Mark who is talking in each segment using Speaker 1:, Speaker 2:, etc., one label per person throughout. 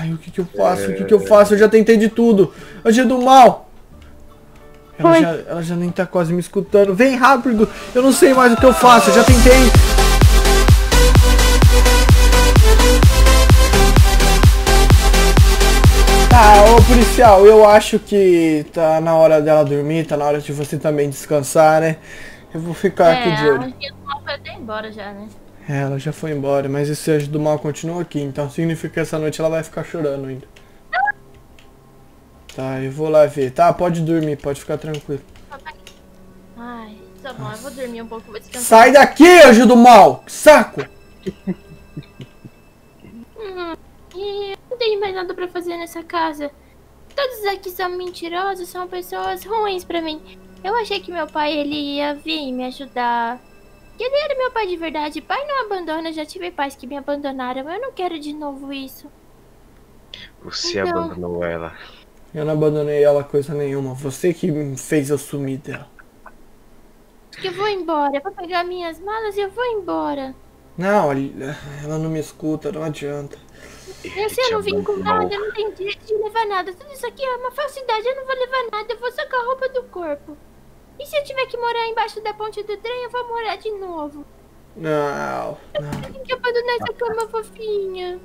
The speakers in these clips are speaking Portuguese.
Speaker 1: Ai, o que que eu faço? O que que eu faço? Eu já tentei de tudo. Anjo do mal. Ela já nem tá quase me escutando. Vem rápido. Eu não sei mais o que eu faço. Eu já tentei. Tá, ô policial, eu acho que tá na hora dela dormir, tá na hora de você também descansar, né? Eu vou ficar aqui de olho.
Speaker 2: A Anjinha do Mal foi até embora já, né?
Speaker 1: Ela já foi embora, mas esse anjo do mal continua aqui, então significa que essa noite ela vai ficar chorando ainda. Tá, eu vou lá ver. Tá, pode dormir, pode ficar tranquilo.
Speaker 2: Ai, tá bom, eu vou dormir um pouco, vou descansar.
Speaker 1: Sai daqui, anjo do mal! Que saco!
Speaker 2: E eu não tenho mais nada pra fazer nessa casa. Todos aqui são mentirosos, são pessoas ruins pra mim. Eu achei que meu pai, ele ia vir me ajudar. Que ele era meu pai de verdade. Pai não abandona, já tive pais que me abandonaram. Eu não quero de novo isso.
Speaker 3: Você
Speaker 2: Então...
Speaker 3: abandonou ela.
Speaker 1: Eu não abandonei ela coisa nenhuma. Você que me fez eu sumir dela.
Speaker 2: Acho que eu vou embora. Eu vou pegar minhas malas e eu vou embora.
Speaker 1: Não, ela não me escuta, não adianta.
Speaker 2: Se eu não vim com nada, eu não tenho direito de levar nada. Tudo isso aqui é uma falsidade, eu não vou levar nada. Eu vou só com a roupa do corpo. E se eu tiver que morar embaixo da ponte do trem, eu vou morar de novo.
Speaker 1: Não.
Speaker 2: Eu tenho que abandonar essa cama fofinha.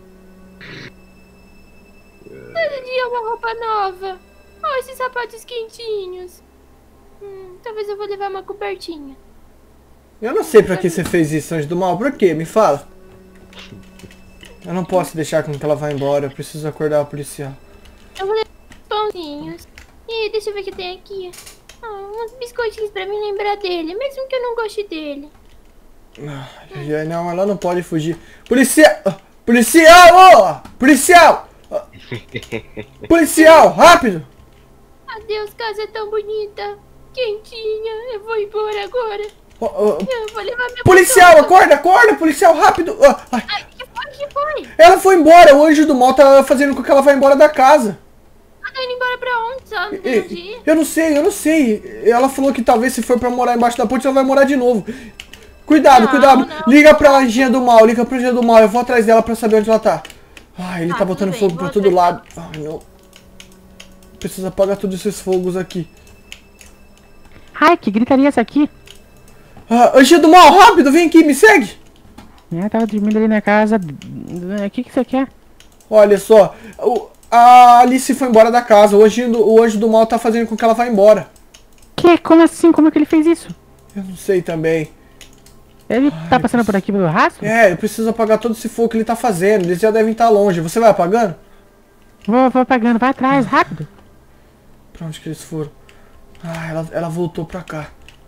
Speaker 2: Todo dia uma roupa nova. Oh, esses sapatos quentinhos. Talvez eu vou levar uma cobertinha.
Speaker 1: Eu não sei pra que você fez isso, anjo do mal. Por quê? Me fala. Eu não posso deixar com que ela vá embora. Eu preciso acordar o policial.
Speaker 2: Eu vou levar uns pãozinhos. E deixa eu ver o que tem aqui. Uns biscoitinhos pra me lembrar dele, mesmo que eu não goste dele.
Speaker 1: Não, ela não pode fugir. Policial! Policial! Policial! Policial, rápido!
Speaker 2: Adeus, casa tão bonita. Quentinha. Eu vou embora agora. Eu vou levar minha
Speaker 1: policial, acorda, policial, rápido!
Speaker 2: Ai, que foi?
Speaker 1: Ela foi embora, o anjo do mal tá fazendo com que ela vá embora da casa.
Speaker 2: Ela tá indo embora pra onde, sabe?
Speaker 1: Eu não sei. Ela falou que talvez se for pra morar embaixo da ponte, ela vai morar de novo. Cuidado. Liga pra anjinha do mal, eu vou atrás dela pra saber onde ela tá. Ai, ele tá botando fogo pra todo lado. Ai, não. Precisa apagar todos esses fogos aqui.
Speaker 4: Ai, que gritaria essa aqui?
Speaker 1: Anjinha do mal, rápido, vem aqui, me segue.
Speaker 4: Tava dormindo ali na casa. O que você quer?
Speaker 1: Olha só, a Alice foi embora da casa. O anjo do mal tá fazendo com que ela vá embora.
Speaker 4: Que? Como assim? Como é que ele fez isso?
Speaker 1: Eu não sei também.
Speaker 4: Ele tá passando por aqui pelo rastro?
Speaker 1: Eu preciso apagar todo esse fogo que ele tá fazendo. Eles já devem estar longe. Você vai apagando?
Speaker 4: Vou apagando. Vai atrás, rápido.
Speaker 1: Pra onde que eles foram? Ela voltou pra cá.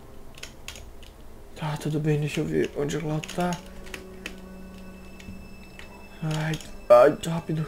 Speaker 1: Tá, tudo bem. Deixa eu ver onde ela tá. Ai, rápido.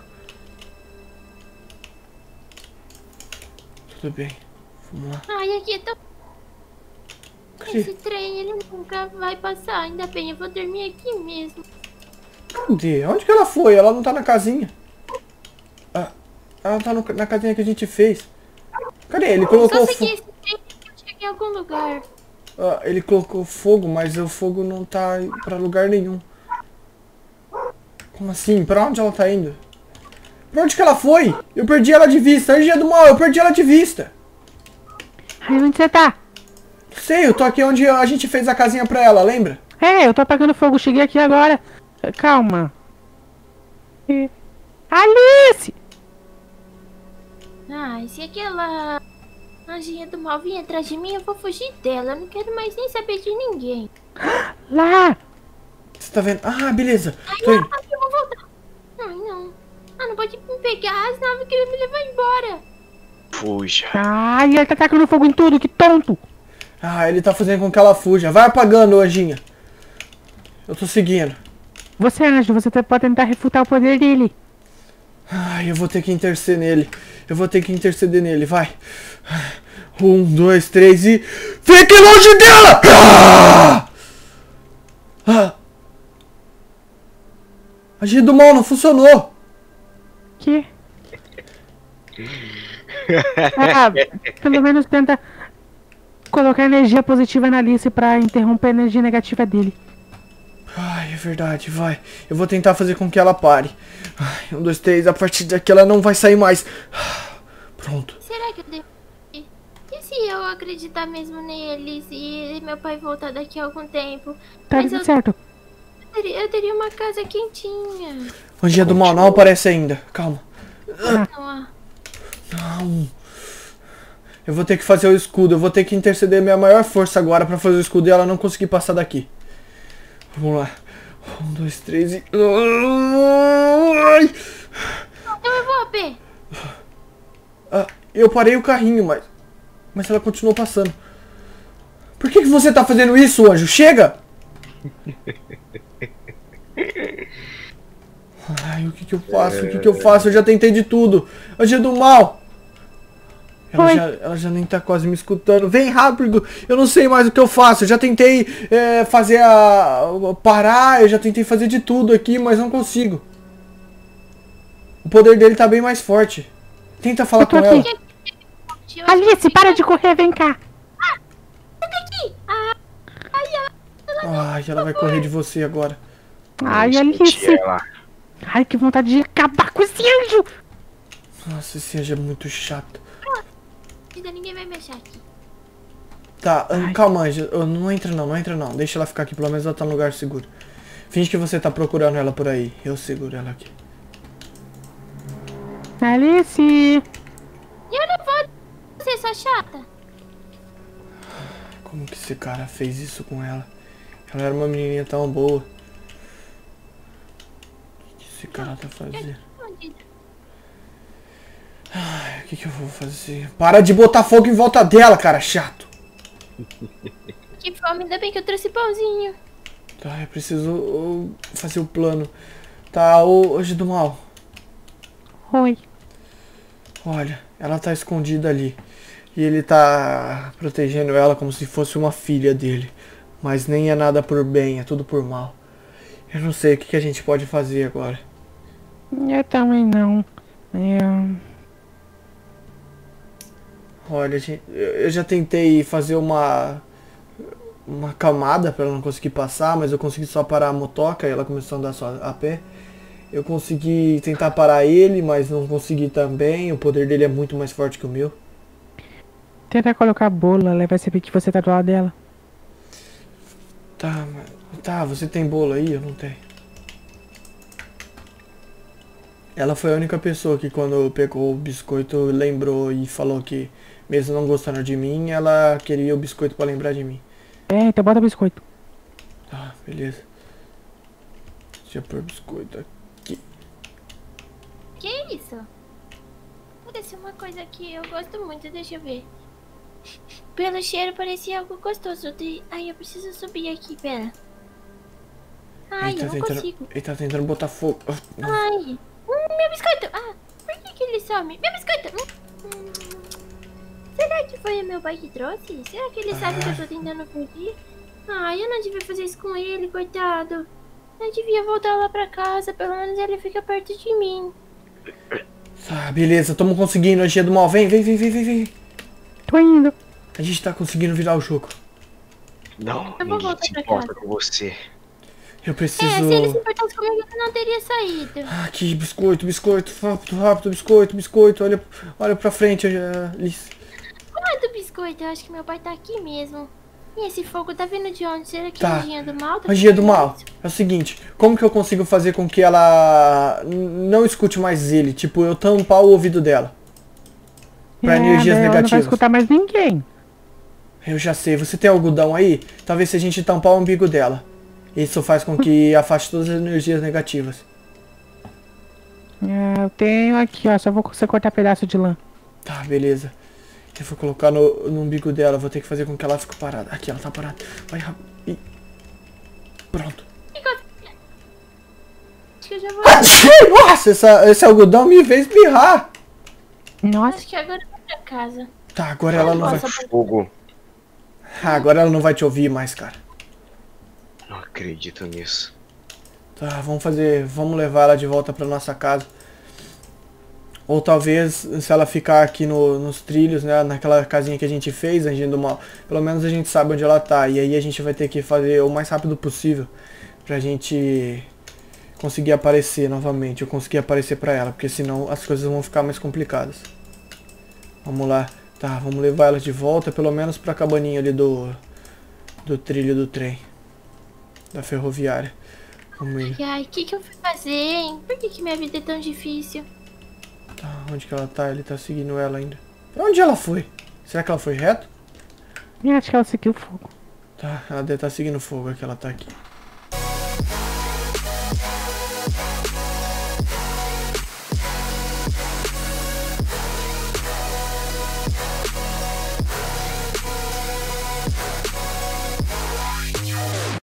Speaker 1: Tudo bem. Vamos lá.
Speaker 2: Ai, aqui tá...
Speaker 1: Cadê?
Speaker 2: Esse trem, ele nunca vai passar. Ainda bem, eu vou dormir aqui mesmo.
Speaker 1: Cadê? Onde que ela foi? Ela não tá na casinha. Ela tá na casinha que a gente fez. Cadê? Ele colocou
Speaker 2: fogo. Esse trem, eu cheguei em algum lugar.
Speaker 1: Ele colocou fogo, mas o fogo não tá pra lugar nenhum. Como assim? Pra onde ela tá indo? Pra onde que ela foi? Eu perdi ela de vista. Anjinha do mal, eu perdi ela de vista.
Speaker 4: Ai, onde você tá?
Speaker 1: Sei, eu tô aqui onde a gente fez a casinha pra ela, lembra?
Speaker 4: Eu tô apagando fogo. Cheguei aqui agora. Calma. Alice!
Speaker 2: Se aquela anjinha do mal vir atrás de mim, eu vou fugir dela. Eu não quero mais nem saber de ninguém.
Speaker 4: Lá!
Speaker 1: Você tá vendo? Beleza.
Speaker 2: Eu vou voltar. Ai, não. Não pode me pegar, senão ela vai querer me levar embora.
Speaker 3: Fuja.
Speaker 4: Ai, ele tá tacando fogo em tudo, que tonto.
Speaker 1: Ele tá fazendo com que ela fuja. Vai apagando, anjinha. Eu tô seguindo.
Speaker 4: Você, anjo, você pode tentar refutar o poder dele.
Speaker 1: Eu vou ter que interceder nele. Vai. 1, 2, 3 e... Fique longe dela! Agir do mal não funcionou.
Speaker 4: Que? Pelo menos tenta colocar energia positiva na Alice pra interromper a energia negativa dele.
Speaker 1: verdade, vai. Eu vou tentar fazer com que ela pare. Ai, 1, 2, 3, a partir daqui ela não vai sair mais. Pronto.
Speaker 2: Será que eu devo... E se eu acreditar mesmo neles e meu pai voltar daqui a algum tempo?
Speaker 4: Tá
Speaker 2: Mas
Speaker 4: tudo certo.
Speaker 2: eu teria uma casa quentinha.
Speaker 1: Magia do mal não aparece ainda. Calma.
Speaker 2: Não,
Speaker 1: Não. Eu vou ter que fazer o escudo. Eu vou ter que interceder minha maior força agora pra fazer o escudo e ela não conseguir passar daqui. Vamos lá. 1, 2, 3 e... Ai!
Speaker 2: então eu vou, AP.
Speaker 1: Ah, eu parei o carrinho, mas ela continuou passando. Por que você tá fazendo isso, anjo? Chega! Ai, o que eu faço? O que eu faço? Eu já tentei de tudo. Anjo do mal! Ela já nem tá quase me escutando. Vem rápido, eu não sei mais o que eu faço. Eu já tentei fazer parar, eu já tentei fazer de tudo aqui, mas não consigo. O poder dele tá bem mais forte. Tenta falar com ela.
Speaker 4: Alice, para de correr, vem cá.
Speaker 1: Ai, ela vai correr de você agora.
Speaker 4: Ai,
Speaker 3: Escute
Speaker 4: Alice.
Speaker 3: ela.
Speaker 4: Ai, que vontade de acabar com esse anjo.
Speaker 1: Nossa, esse anjo é muito chato.
Speaker 2: Ainda ninguém vai me achar aqui.
Speaker 1: Tá, calma, anjo. Não entra não, não entra não. Deixa ela ficar aqui, pelo menos ela tá no lugar seguro. Finge que você tá procurando ela por aí. Eu seguro ela aqui.
Speaker 4: Alice.
Speaker 2: Eu não vou... Você só chata.
Speaker 1: Como que esse cara fez isso com ela? Ela era uma menininha tão boa. O que esse cara tá fazendo?
Speaker 2: Escondida.
Speaker 1: Ai, o que eu vou fazer? Para de botar fogo em volta dela, cara, chato.
Speaker 2: Que fome, ainda bem que eu trouxe pãozinho.
Speaker 1: Tá, eu preciso fazer o plano. Tá, hoje do mal.
Speaker 4: Oi.
Speaker 1: Olha, ela tá escondida ali. E ele tá protegendo ela como se fosse uma filha dele. Mas nem é nada por bem, é tudo por mal. Eu não sei o que a gente pode fazer agora.
Speaker 4: Eu também não.
Speaker 1: Olha, eu já tentei fazer uma camada pra ela não conseguir passar, mas eu consegui só parar a motoca e ela começou a andar só a pé. Eu consegui tentar parar ele, mas não consegui também. O poder dele é muito mais forte que o meu.
Speaker 4: Tenta colocar bolo, ela vai saber que você tá do lado dela.
Speaker 1: Tá, você tem bolo aí? Eu não tenho. Ela foi a única pessoa que quando pegou o biscoito lembrou e falou que mesmo não gostando de mim, ela queria o biscoito pra lembrar de mim.
Speaker 4: Então bota biscoito.
Speaker 1: Tá, beleza. Deixa eu pôr biscoito aqui.
Speaker 2: Que isso? Parece uma coisa que eu gosto muito, deixa eu ver. Pelo cheiro parecia algo gostoso. Ai, eu preciso subir aqui, pera. Ai, eu não consigo.
Speaker 1: Ele tá tentando botar fogo.
Speaker 2: Ai, meu biscoito. Ah, por que ele some? Meu biscoito. Será que foi o meu pai que trouxe? Será que ele sabe que eu tô tentando fugir? Ai, eu não devia fazer isso com ele, coitado. Eu devia voltar lá pra casa, pelo menos ele fica perto de mim.
Speaker 1: Tá, beleza, tamo conseguindo, Magia do mal. Vem.
Speaker 4: Tô indo.
Speaker 1: A gente tá conseguindo virar o jogo.
Speaker 3: Não,
Speaker 2: Eu vou
Speaker 3: ninguém
Speaker 2: voltar
Speaker 3: se
Speaker 2: pra
Speaker 3: importa
Speaker 2: casa.
Speaker 3: com você.
Speaker 1: Eu preciso...
Speaker 2: Se ele se importasse comigo, eu não teria saído.
Speaker 1: Aqui, biscoito, rápido, biscoito. Olha pra frente, Alice.
Speaker 2: Quanto biscoito? Eu acho que meu pai tá aqui mesmo. E esse fogo tá vindo de onde? Será que é
Speaker 1: Tá.
Speaker 2: magia do mal?
Speaker 1: Magia do mal. É o seguinte, como que eu consigo fazer com que ela não escute mais ele? Tipo, eu tampar o ouvido dela. Pra energias
Speaker 4: Ela não vai
Speaker 1: negativas.
Speaker 4: escutar mais ninguém.
Speaker 1: Eu já sei. Você tem algodão aí? Talvez se a gente tampar o umbigo dela. Isso faz com que afaste todas as energias negativas.
Speaker 4: Eu tenho aqui, ó. Só vou você cortar pedaço de lã.
Speaker 1: Tá, beleza. Eu vou colocar no umbigo dela. Vou ter que fazer com que ela fique parada. Aqui, ela tá parada. Vai rápido. E... Pronto.
Speaker 2: Acho que eu já vou.
Speaker 1: Nossa, esse algodão me fez espirrar.
Speaker 4: Nossa.
Speaker 2: Acho que agora eu vou pra casa.
Speaker 1: Tá, agora ela não vai...
Speaker 3: Fogo.
Speaker 1: Ah, agora ela não vai te ouvir mais, cara.
Speaker 3: Não acredito nisso.
Speaker 1: Tá, vamos levar ela de volta pra nossa casa. Ou talvez, se ela ficar aqui nos trilhos, né, naquela casinha que a gente fez, Anjinho do Mal, pelo menos a gente sabe onde ela tá. E aí a gente vai ter que fazer o mais rápido possível Pra gente conseguir aparecer novamente. Eu conseguir aparecer pra ela. Porque senão as coisas vão ficar mais complicadas. Vamos lá. Tá, vamos levar ela de volta. Pelo menos pra cabaninha ali do trilho do trem. Da ferroviária. Vamos ir.
Speaker 2: Ai, o que eu fui fazer, hein? Por que minha vida é tão difícil?
Speaker 1: Tá, onde que ela tá? Ele tá seguindo ela ainda. Pra onde ela foi? Será que ela foi reto?
Speaker 4: Eu acho que ela seguiu o fogo.
Speaker 1: Tá, ela deve estar seguindo fogo, que ela tá aqui.